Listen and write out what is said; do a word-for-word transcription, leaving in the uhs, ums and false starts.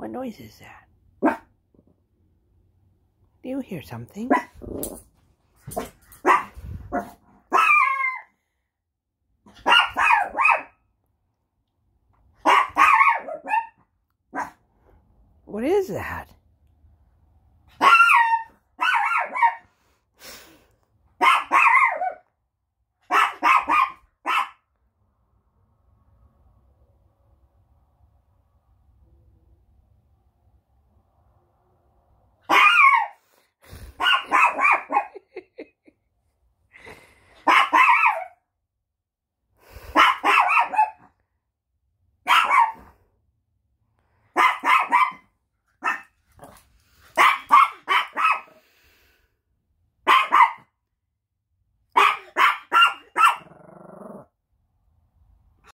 What noise is that? Do you hear something? What is that?